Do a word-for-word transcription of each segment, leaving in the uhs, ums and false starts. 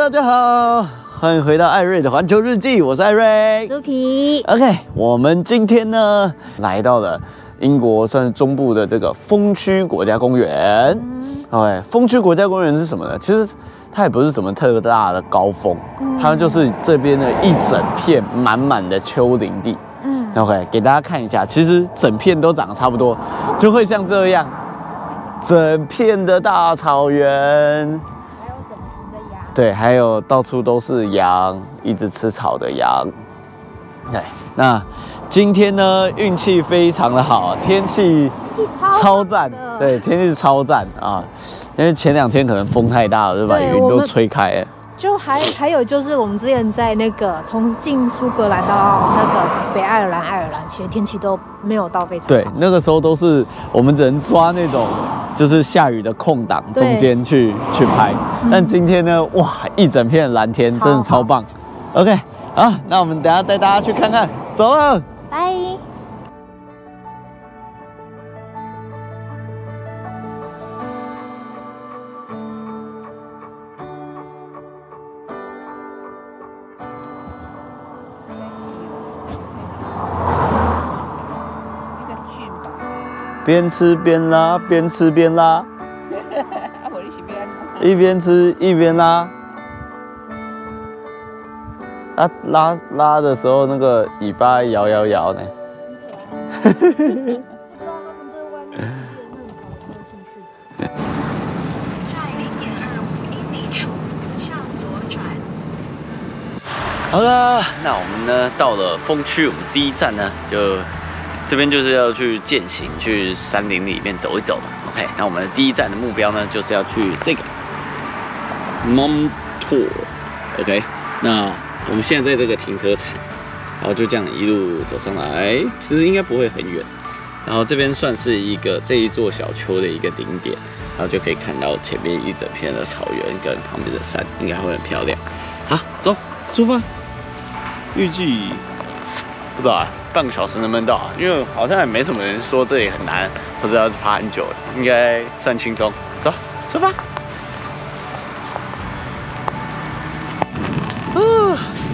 家好，欢迎回到艾瑞的环球日记，我是艾瑞。 猪皮。 OK， 我们今天呢来到了英国算是中部的这个风区国家公园。嗯、OK， 风区国家公园是什么呢？其实它也不是什么特大的高峰，嗯、它就是这边的一整片满满的丘陵地。嗯 ，OK， 给大家看一下，其实整片都长得差不多，就会像这样，整片的大草原。对，还有到处都是羊，一直吃草的羊。对，那今天呢，运气非常的好，天气超赞，对，天气超赞啊！因为前两天可能风太大了，就把云都吹开了。 就还还有就是我们之前在那个从进苏格兰到那个北爱尔兰，爱尔兰其实天气都没有到非常好。 对，那个时候都是我们只能抓那种就是下雨的空档中间去去拍。但今天呢，哇，一整片蓝天，真的超棒。OK， 好，那我们等一下带大家去看看，走了， 拜。 边吃边拉，边吃边拉，一边吃一边拉。啊，拉拉的时候那个尾巴摇摇摇呢。好了，那我们呢到了风区，我们第一站呢就。这边就是要去健行，去山林里面走一走嘛。OK， 那我们的第一站的目标呢，就是要去这个 Montor。OK， 那我们现在在这个停车场，然后就这样一路走上来，其实应该不会很远。然后这边算是一个这一座小丘的一个顶点，然后就可以看到前面一整片的草原跟旁边的山，应该会很漂亮。好，走，出发。预计不知道啊。半个小时能不能到啊？因为好像也没什么人说这里很难，或者要爬很久，应该算轻松。走，出发。嗯，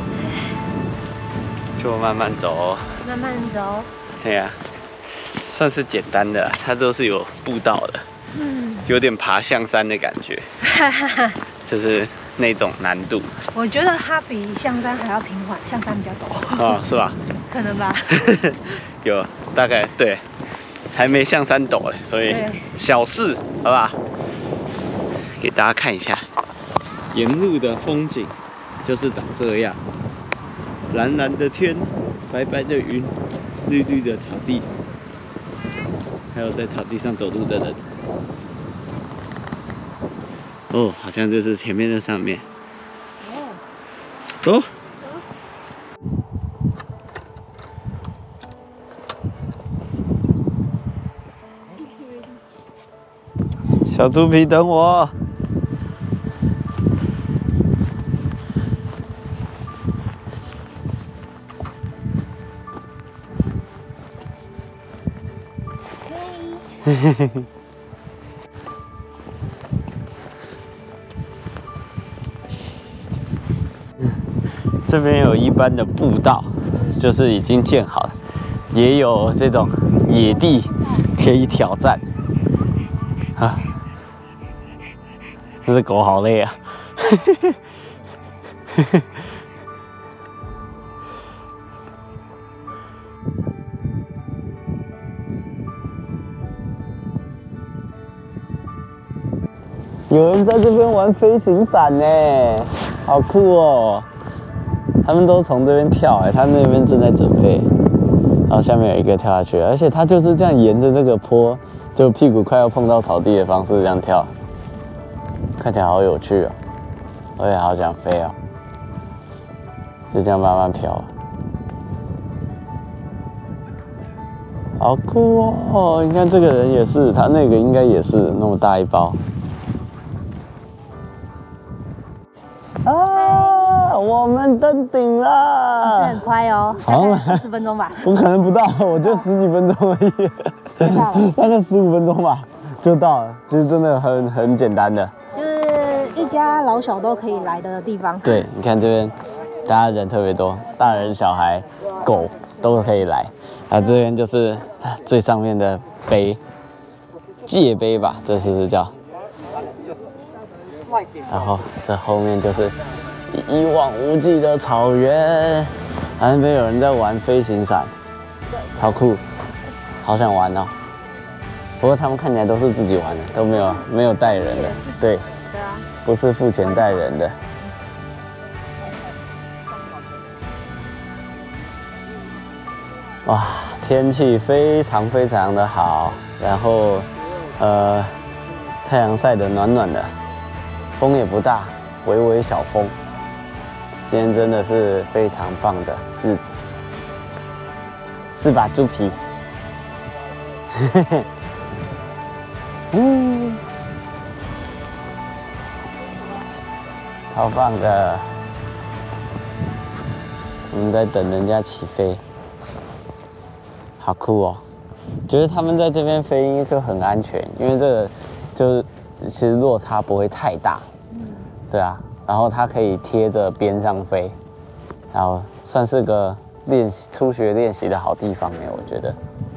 就慢慢走。 慢慢走。 对呀、啊，算是简单的，它都是有步道的。嗯，有点爬象山的感觉。哈哈哈。就是那种难度。 我觉得它比象山还要平缓，象山比较陡。 哦，是吧？ 可能吧。 有大概对，还没象山陡哎，所以小事，好吧？给大家看一下，沿路的风景就是长这样，蓝蓝的天，白白的云，绿绿的草地，还有在草地上走路的人。哦，好像就是前面的上面。走。小猪皮，等我。嘿嘿嘿嘿。这边有一般的步道，就是已经建好了，也有这种野地可以挑战。啊，这只狗好累啊！有人在这边玩飞行伞呢，好酷哦！他们都从这边跳哎，他那边正在准备，然后下面有一个跳下去，而且他就是这样沿着这个坡，就屁股快要碰到草地的方式这样跳，看起来好有趣哦，而且好想飞哦，就这样慢慢飘，好酷哦！你看这个人也是，他那个应该也是那么大一包。啊！我们登顶了， 其实很快哦，好像二十分钟吧。 我可能不到，我就十几分钟而已，大概十五分钟吧就到了。其实真的很很简单的， 就是一家老小都可以来的地方。 对，你看这边，大家人特别多，大人、小孩、狗都可以来。啊，这边就是最上面的碑，界碑吧，这是不是叫？然后这后面就是一望无际的草原，那边有人在玩飞行伞，超酷，好想玩哦。不过他们看起来都是自己玩的，都没有没有带人的，对， 对啊， 不是付钱带人的。哇，天气非常非常的好，然后呃太阳晒得暖暖的，风也不大，微微小风。今天真的是非常棒的日子，是吧，猪皮？嘿嘿，嗯，超棒的。我们在等人家起飞，好酷哦！觉得他们在这边飞就很安全，因为这个就是其实落差不会太大，对啊。然后它可以贴着边上飞，然后算是个练习初学练习的好地方呢，我觉得。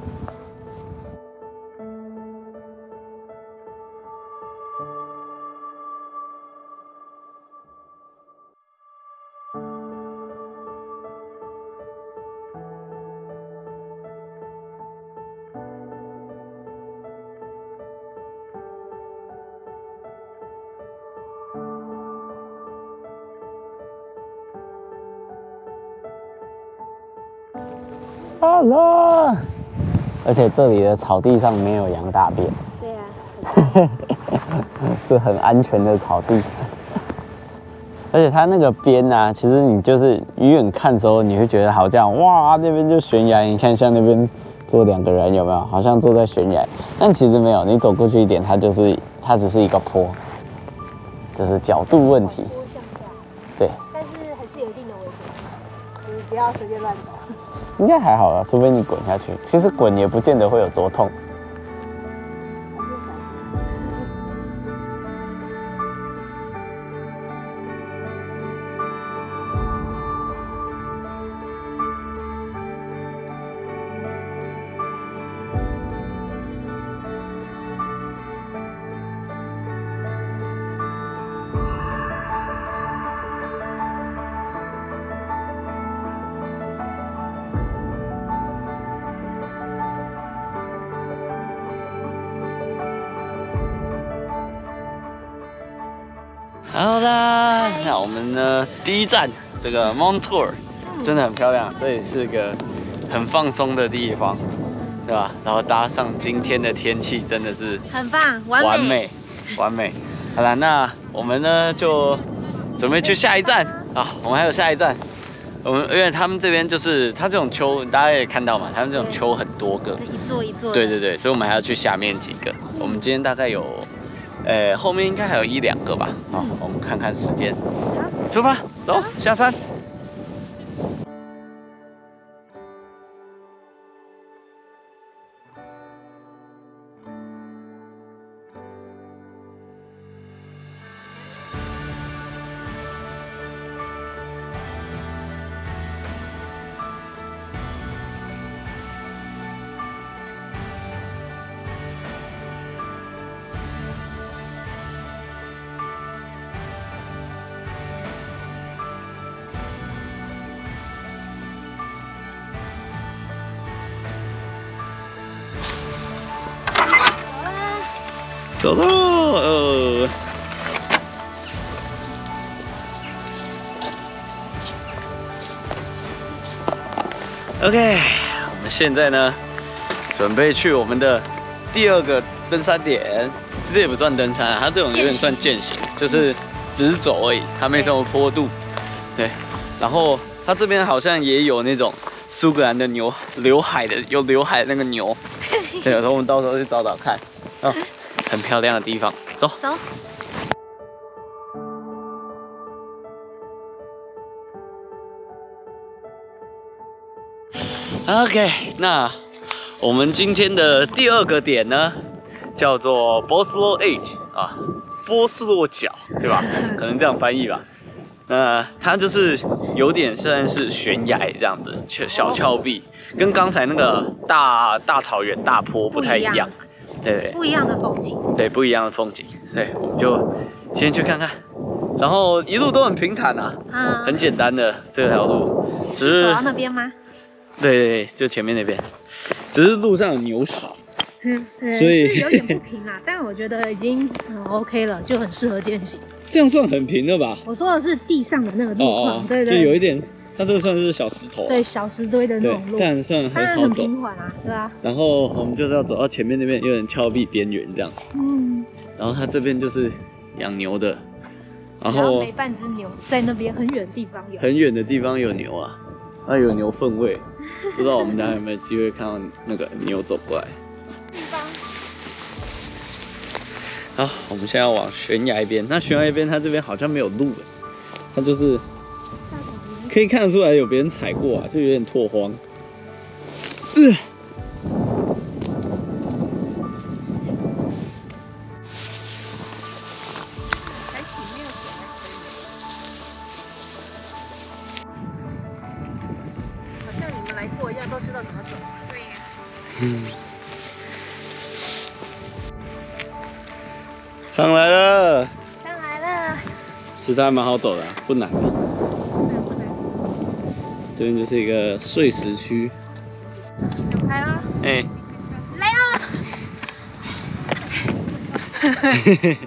好了，而且这里的草地上没有羊大便， 对啊， 是很安全的草地。而且它那个边啊，其实你就是远远看的时候，你会觉得好像哇，那边就悬崖，你看像那边坐两个人有没有？好像坐在悬崖，但其实没有，你走过去一点，它就是它只是一个坡，就是角度问题。 坡向下， 对， 但是还是有一定的危险，就是不要随便乱走。 应该还好啦，除非你滚下去。其实滚也不见得会有多痛。好啦，那我们呢第一站这个 Montour 真的很漂亮，这里是个很放松的地方，对吧？然后搭上今天的天气，真的是很棒，完美， 完美，完美。好啦，那我们呢就准备去下一站啊，我们还有下一站。我们因为他们这边就是它这种丘，大家也看到嘛，他们这种丘很多个， 一座一座。 对对对，所以我们还要去下面几个。我们今天大概有。呃，后面应该还有一两个吧。好，我们看看时间，出发，走，下山。走喽！呃， OK， 我们现在呢，准备去我们的第二个登山点。其实也不算登山啊，它这种有点算健行，就是只是走而已，它没什么坡度。对，然后它这边好像也有那种苏格兰的牛，刘海的有刘海的那个牛。对，有时候我们到时候去找找看。哦，很漂亮的地方，走。 走。 OK， 那我们今天的第二个点呢，叫做 Boslow Edge 啊，波斯洛角。 对吧？可能这样翻译吧。那它就是有点算是悬崖这样子，小峭壁，跟刚才那个大大草原大坡不太一样，对， 不一样的风景， 对，不一样的风景，所以我们就先去看看。然后一路都很平坦啊，啊很简单的这条路，只是走到那边吗？ 对对对，就前面那边，只是路上有牛屎。 嗯，所以是有点不平啊，但我觉得已经很 OK 了，就很适合健行。 这样算很平了吧？ 我说的是地上的那个路况，哦哦对对， 就有一点，它这个算是小石头、啊， 对，小石堆的那种路， 但算很好走， 很平缓啊，对啊。 然后我们就是要走到前面那边，有点峭壁边缘这样，嗯，然后它这边就是养牛的，然后每半只牛在那边很远的地方有， 很远的地方有牛啊，那有牛粪味，不知道我们家有没有机会看到那个牛走过来。地方。好，我们现在要往悬崖边。那悬崖边它这边好像没有路，它就是可以看得出来有别人踩过啊，就有点拓荒。呃好像你们来过一样，都知道怎么走。对呀。 嗯。上来了， 上来了， 其实还蛮好走的、啊，不难的、啊。 不难不难。 这边就是一个碎石区。 来了。哎、欸，来了。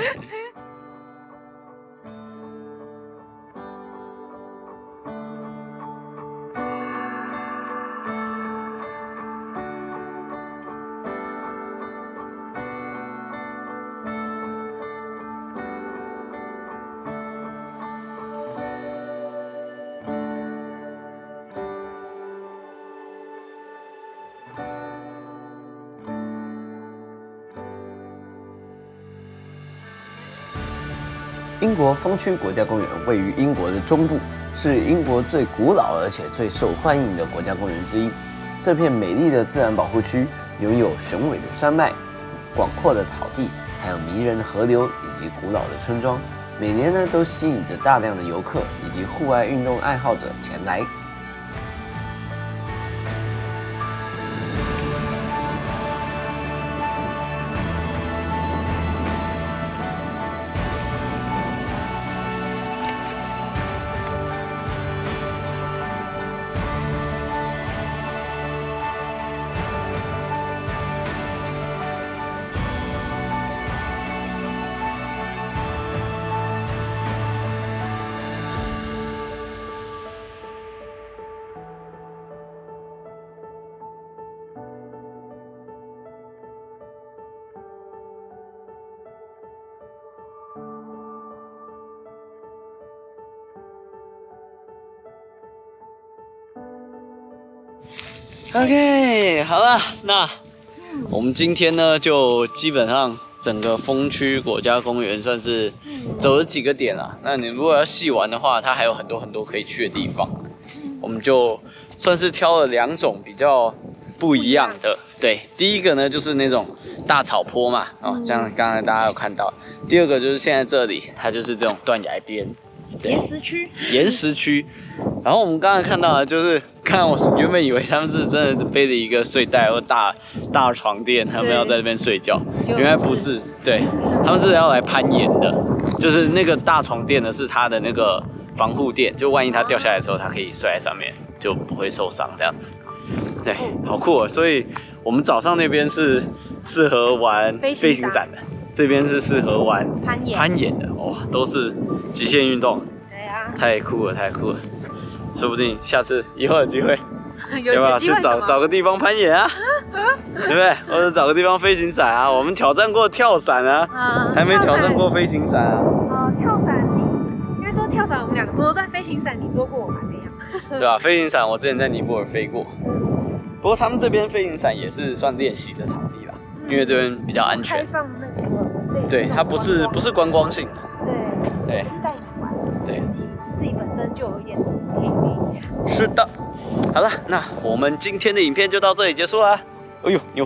英国风区国家公园位于英国的中部，是英国最古老而且最受欢迎的国家公园之一。这片美丽的自然保护区拥有雄伟的山脉、广阔的草地，还有迷人的河流以及古老的村庄。每年呢，都吸引着大量的游客以及户外运动爱好者前来。OK， 好了，那我们今天呢，就基本上整个风区国家公园算是走了几个点了。那你如果要细玩的话，它还有很多很多可以去的地方。我们就算是挑了两种比较不一样的。对，第一个呢就是那种大草坡嘛，哦，这样刚才大家有看到。第二个就是现在这里，它就是这种断崖边， 岩石区， 岩石区。然后我们刚才看到的就是，看我原本以为他们是真的背着一个睡袋或大大床垫，他们要在这边睡觉，原来不是，对，他们是要来攀岩的，就是那个大床垫呢是它的那个防护垫，就万一它掉下来的时候，它可以睡在上面，就不会受伤这样子。对，好酷哦！所以我们早上那边是适合玩飞行伞的，这边是适合玩攀岩攀岩的，哇，都是极限运动。对啊，太酷了，太酷了！说不定下次以后有机会，要不要去找找个地方攀岩啊？对不对？或者找个地方飞行伞啊？我们挑战过跳伞啊，啊还没挑战过飞行伞啊。 哦，跳伞，应该说跳伞我们两个做，但飞行伞你做过，我还没有。 对吧？飞行伞我之前在尼泊尔飞过，不过他们这边飞行伞也是算练习的场地啦，嗯、因为这边比较安全。 开放那个， 对，它不是不是观光性的。 对。对。带你玩。对。自己本身就有一点体力。 是的。好了，那我们今天的影片就到这里结束啦。哎呦，牛粪！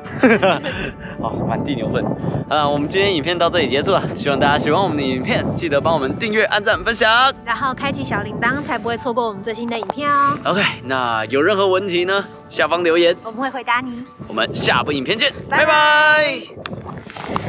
好，满地牛粪。啊，我们今天影片到这里结束了，希望大家喜欢我们的影片，记得帮我们订阅、按赞、分享， 然后开启小铃铛，才不会错过我们最新的影片哦。 OK， 那有任何问题呢，下方留言， 我们会回答你。 我们下部影片见， 拜拜拜拜